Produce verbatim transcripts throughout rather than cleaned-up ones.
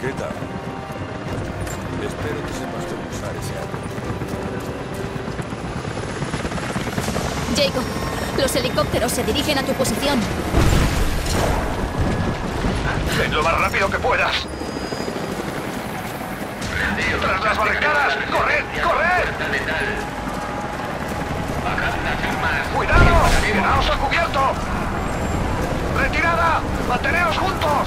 ¿Qué tal? Espero que sepas cómo usar ese arma. Jacob, los helicópteros se dirigen a tu posición. Ven lo más rápido que puedas. ¡Tras las barricadas! ¡Corred! ¡Corred! ¡Cuidado! ¡Quedaos a cubierto! ¡Retirada! ¡Manteneos juntos!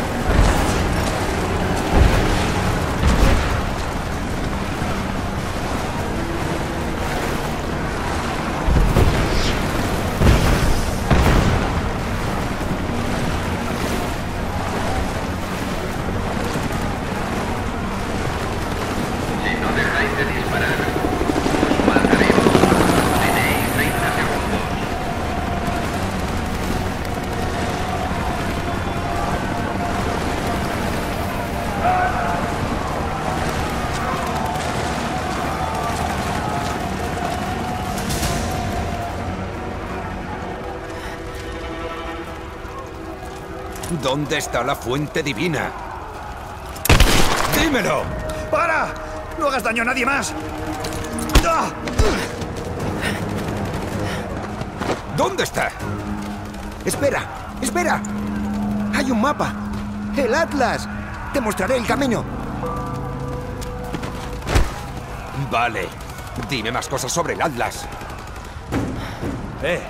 ¿Dónde está la fuente divina? ¡Dímelo! ¡Para! ¡No hagas daño a nadie más! ¡Ah! ¿Dónde está? Espera, espera. Hay un mapa. El Atlas. Te mostraré el camino. Vale. Dime más cosas sobre el Atlas. ¡Eh!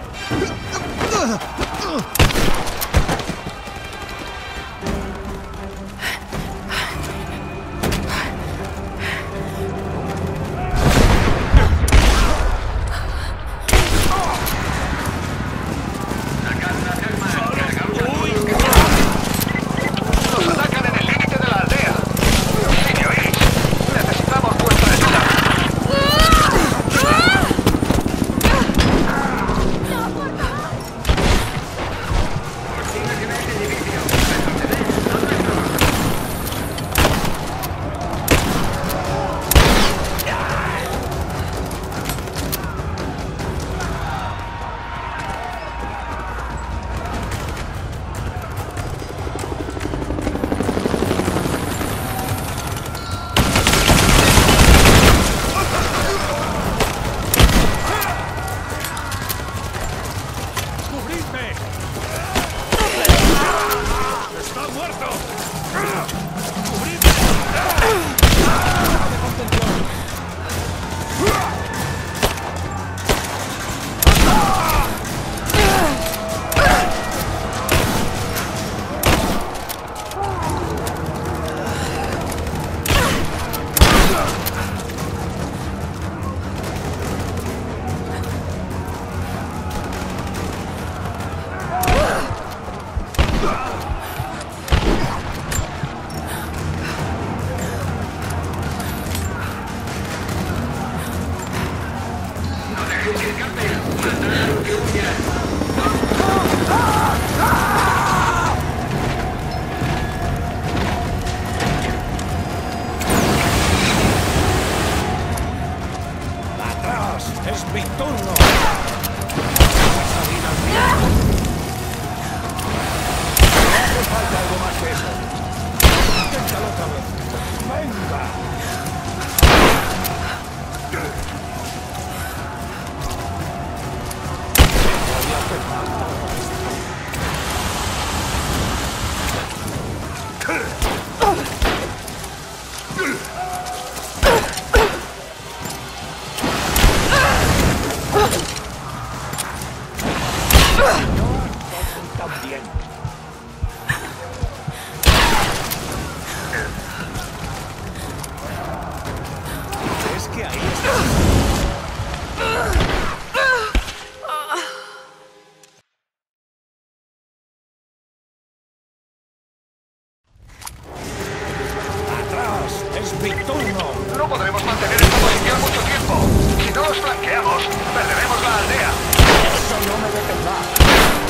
No podremos mantener esta posición mucho tiempo. Si no os flanqueamos, perderemos la aldea. Eso no me detendrá.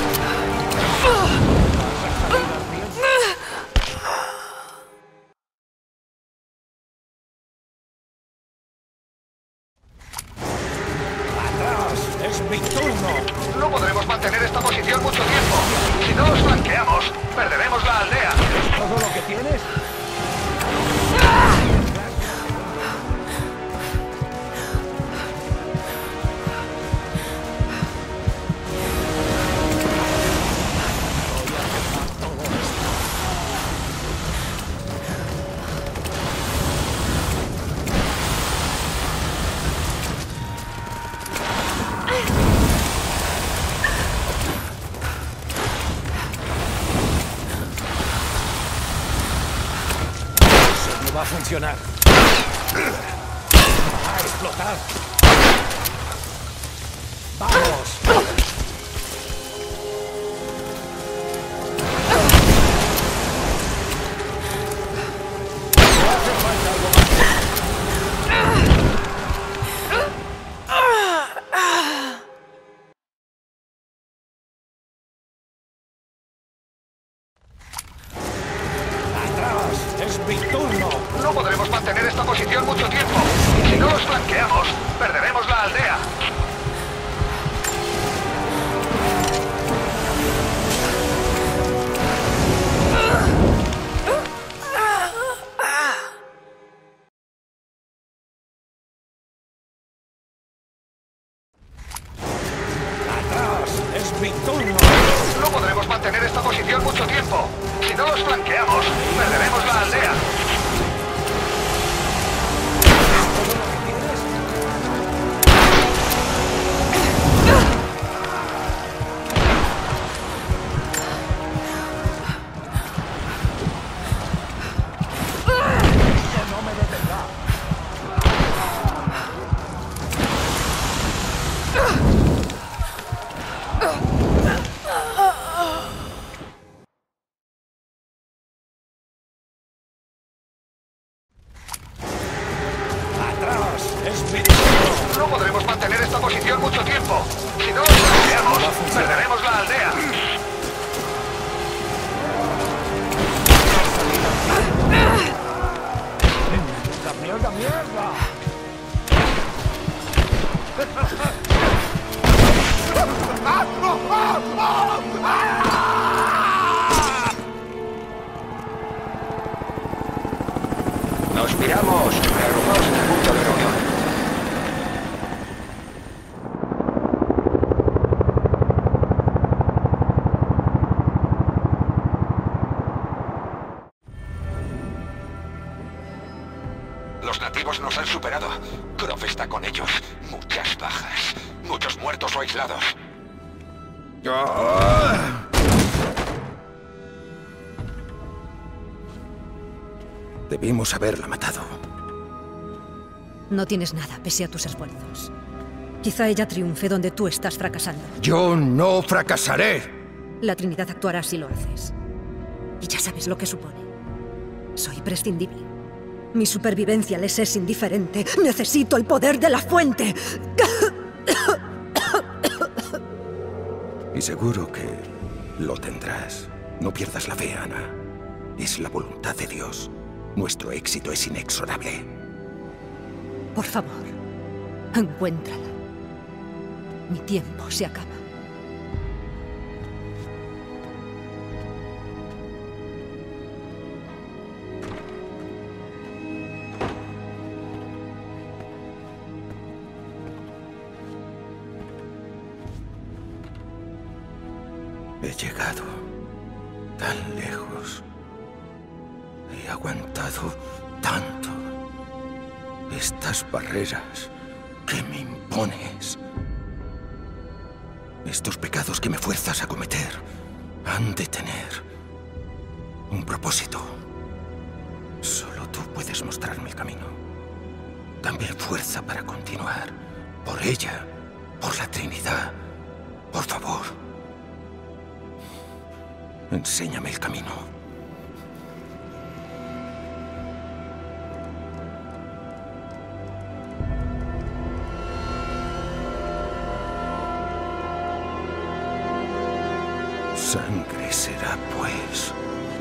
¡Es mi turno! No podremos mantener esta posición mucho tiempo. Si no os flanqueamos, perderemos la aldea. ¿Es todo lo que tienes? va a funcionar. ¡Va a explotar! ¡Vamos! No podremos mantener esta posición mucho tiempo. Si no los flanqueamos, perderemos la aldea. ¡Atrás! ¡Es mi turno! No podremos mantener esta posición mucho tiempo. Si no los flanqueamos, perderemos la aldea. No podremos mantener esta posición mucho tiempo. Si no los flanqueamos, perderemos la aldea. ¡La mierda, mierda! Nos piramos. Reagrupaos en el punto de reunión. Los nativos nos han superado. Croft está con ellos. Muchas bajas. Muchos muertos o aislados. Debimos haberla matado. No tienes nada, pese a tus esfuerzos. Quizá ella triunfe donde tú estás fracasando. Yo no fracasaré. La Trinidad actuará si lo haces. Y ya sabes lo que supone. Soy prescindible. Mi supervivencia les es indiferente. Necesito el poder de la fuente. Y seguro que lo tendrás. No pierdas la fe, Ana. Es la voluntad de Dios. Nuestro éxito es inexorable. Por favor, encuéntrala. Mi tiempo se acaba. He llegado tan lejos. He aguantado tanto. Estas barreras que me impones. Estos pecados que me fuerzas a cometer han de tener un propósito. Solo tú puedes mostrarme el camino. Dame fuerza para continuar. Por ella, por la Trinidad. Por favor. Enséñame el camino. Sangre será, pues.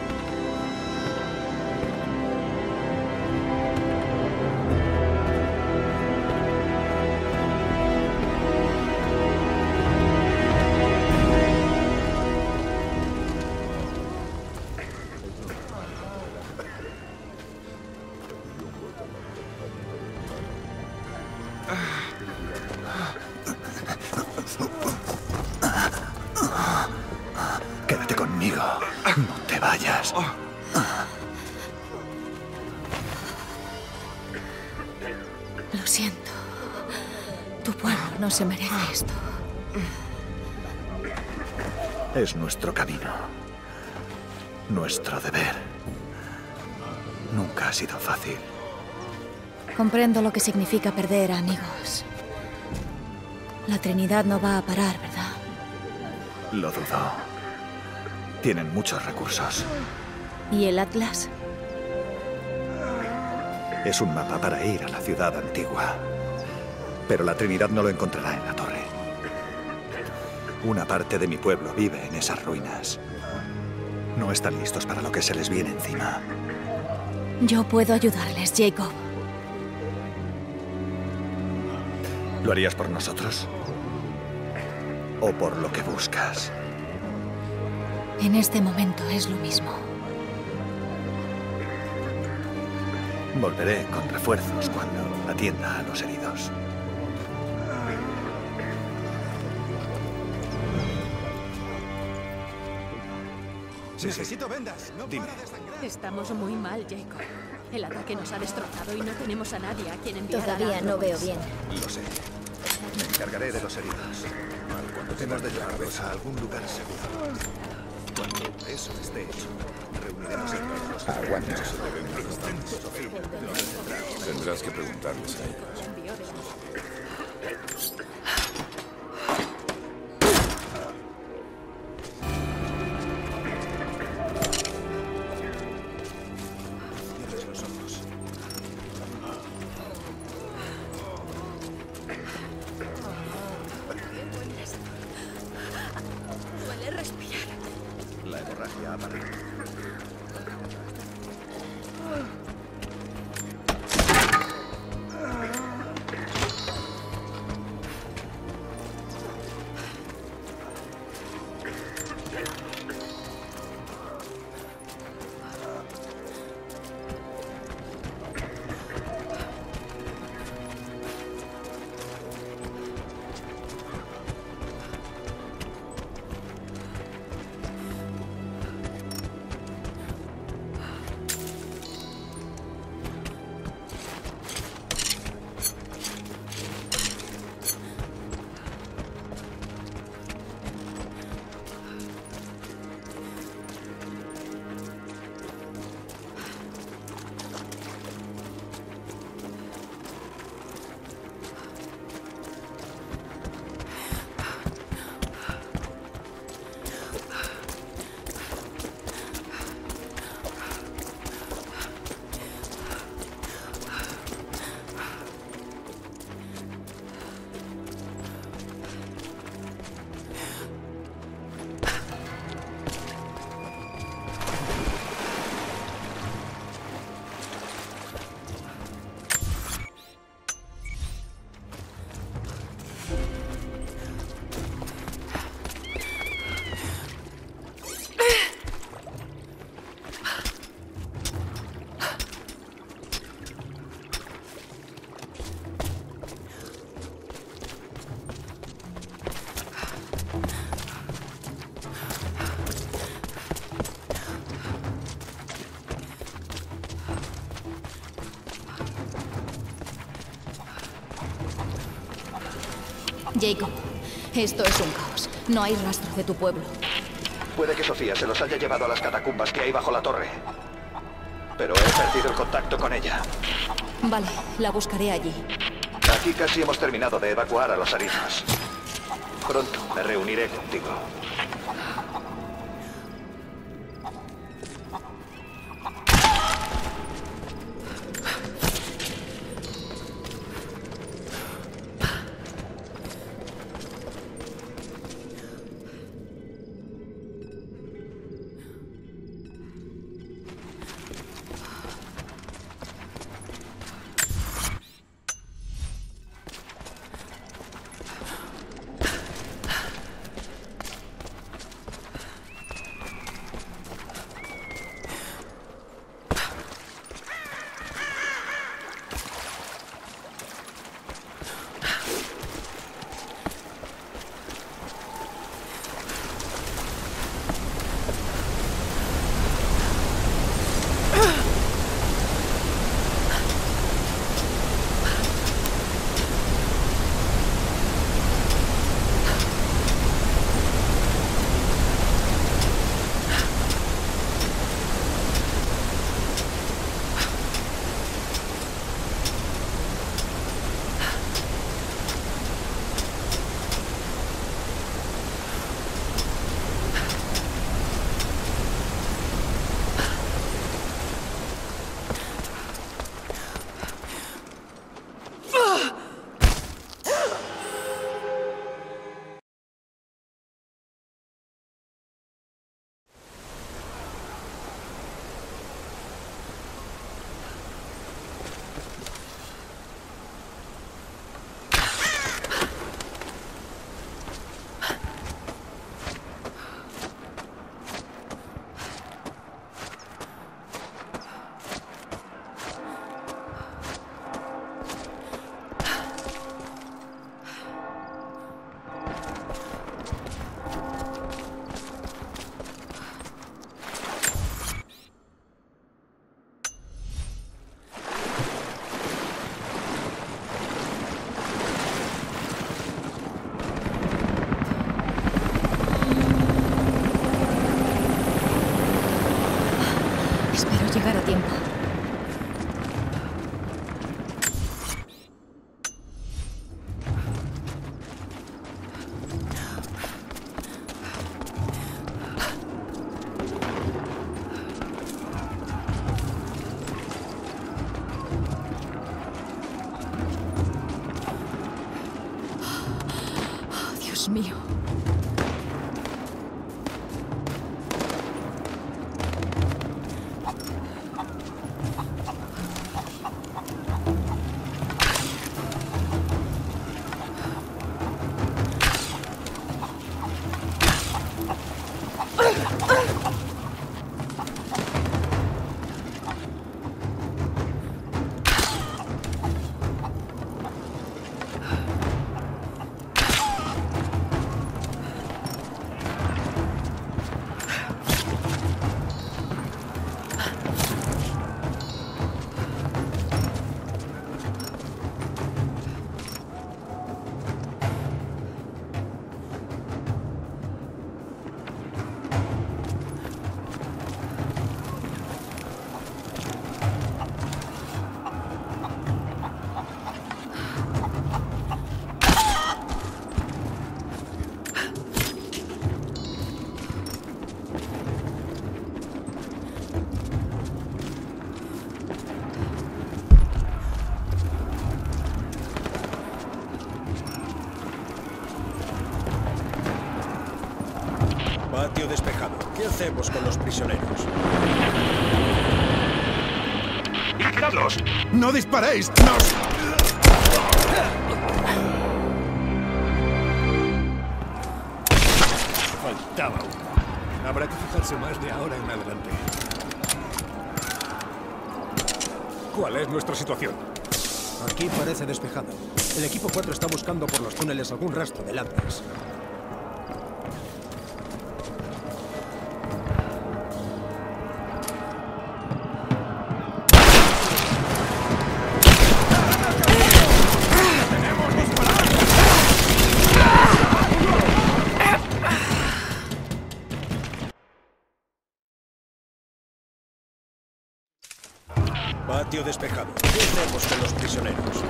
Quédate conmigo. No te vayas. Lo siento. Tu pueblo no se merece esto. Es nuestro camino. Nuestro deber. Nunca ha sido fácil. Comprendo lo que significa perder amigos. La Trinidad no va a parar, ¿verdad? Lo dudo. Tienen muchos recursos. ¿Y el Atlas? Es un mapa para ir a la ciudad antigua. Pero la Trinidad no lo encontrará en la torre. Una parte de mi pueblo vive en esas ruinas. No están listos para lo que se les viene encima. Yo puedo ayudarles, Jacob. ¿Lo harías por nosotros? ¿O por lo que buscas? En este momento es lo mismo. Volveré con refuerzos cuando atienda a los heridos. Sí, necesito vendas. No Dime. para de sangrar. Estamos muy mal, Jacob. El ataque nos ha destrozado y no tenemos a nadie a quien enviar. Todavía no veo bien. Lo sé. Me encargaré de los heridos. Hemos de llevarlos a algún lugar seguro. Cuando eso esté hecho, reuniremos a todos. Aguanta. Tendrás que preguntarles a ellos. Cierres los ojos. Duele respirar. La hemorragia ha parado. Jacob, esto es un caos. No hay rastro de tu pueblo. Puede que Sofía se los haya llevado a las catacumbas que hay bajo la torre. Pero he perdido el contacto con ella. Vale, la buscaré allí. Aquí casi hemos terminado de evacuar a los arismas. Pronto me reuniré contigo. llegar a tiempo. Oh, Dios mío. Patio despejado. ¿Qué hacemos con los prisioneros? ¡Liquidadlos! ¡No disparéis! ¡Nos! Faltaba uno. Habrá que fijarse más de ahora en adelante. ¿Cuál es nuestra situación? Aquí parece despejado. El equipo cuatro está buscando por los túneles algún rastro de lanzas. Patio despejado. ¿Qué hacemos con los prisioneros?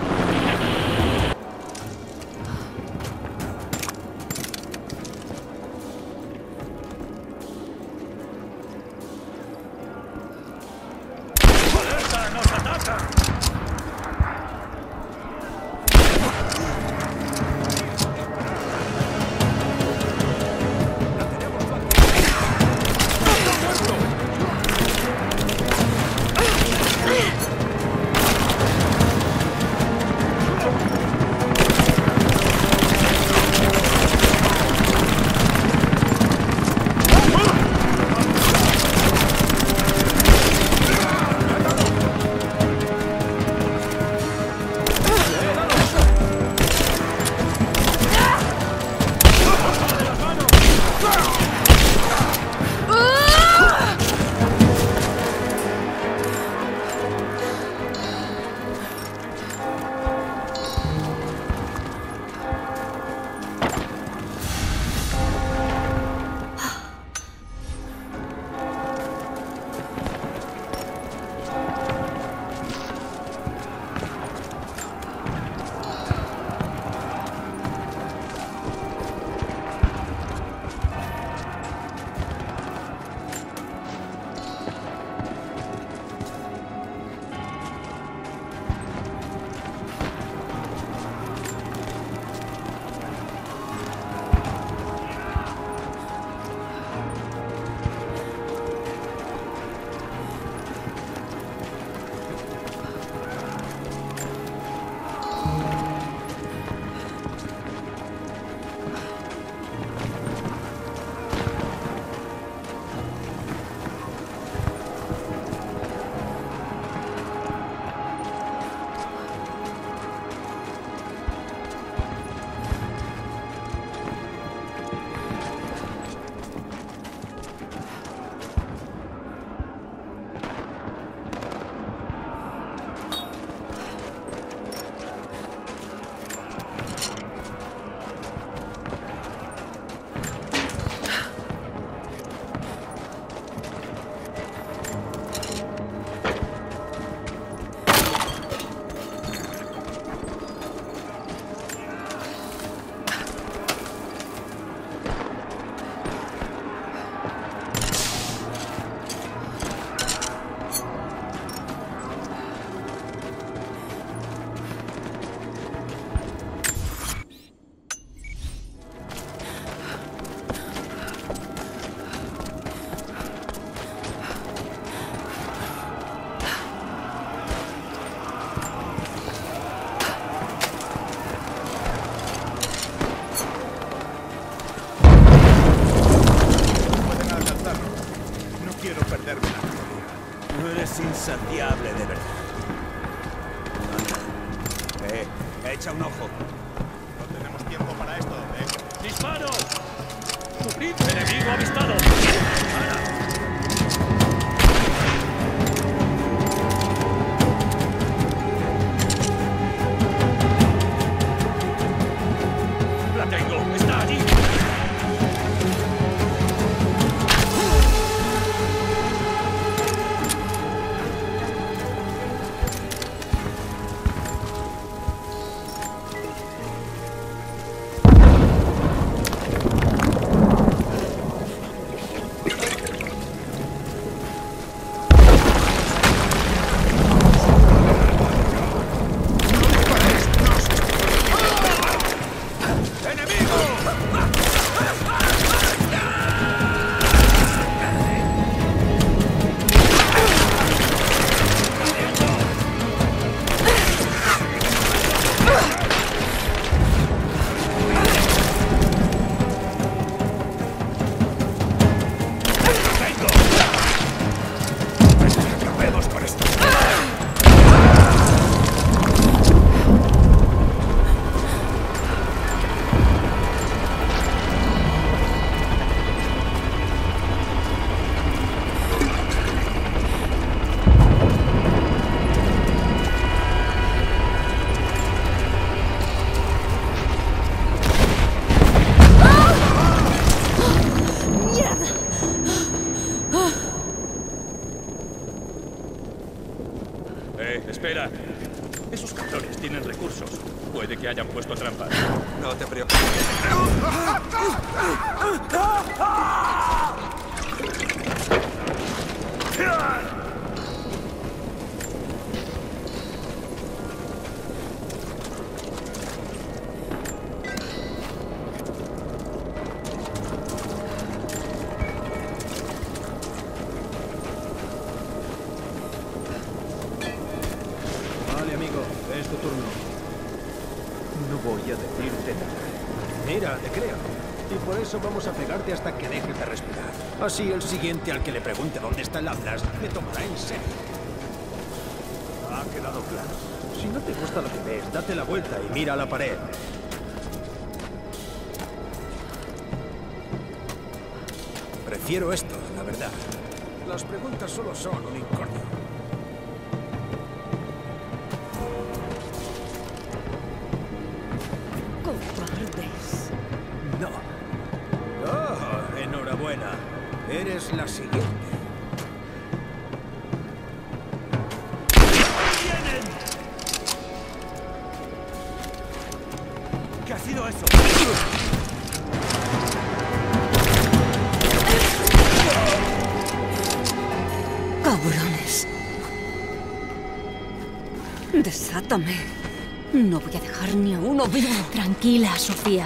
¡Alerta! ¡Nos atacan! perderme la categoría. No eres insaciable, de verdad. Eh, echa un ojo. No tenemos tiempo para esto, eh. ¡Disparos! ¡Cubrid! ¡Enemigo avistado! ¡La tengo! ¡Está allí! Eh, espera. Esos cabrones tienen recursos. Puede que hayan puesto trampas. No te preocupes. Vale, amigo, es tu turno. No voy a decirte nada. Mira, te creo. Y por eso vamos a pegarte hasta que dejes de respirar. Así el siguiente al que le pregunte dónde está el Atlas me tomará en serio. Ha quedado claro. Si no te gusta lo que ves, date la vuelta y mira a la pared. Prefiero esto, la verdad. Las preguntas solo son un incordio. Cobardes. No. Oh, enhorabuena. Eres la siguiente. ¡Vienen! ¿Qué ha sido eso? Cabrones. Desátame. No voy a dejar ni a uno vivo. Tranquila, Sofía.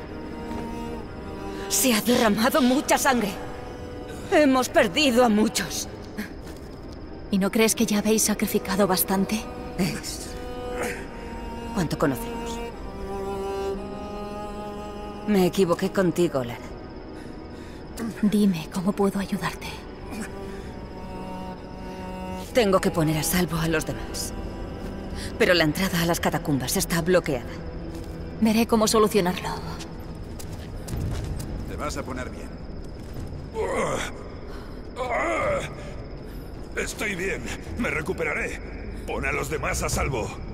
Se ha derramado mucha sangre. Hemos perdido a muchos. ¿Y no crees que ya habéis sacrificado bastante? Es... ¿Cuánto conocemos? Me equivoqué contigo, Lara. Dime cómo puedo ayudarte. Tengo que poner a salvo a los demás. Pero la entrada a las catacumbas está bloqueada. Veré cómo solucionarlo. Te vas a poner bien. Estoy bien. Me recuperaré. Pon a los demás a salvo.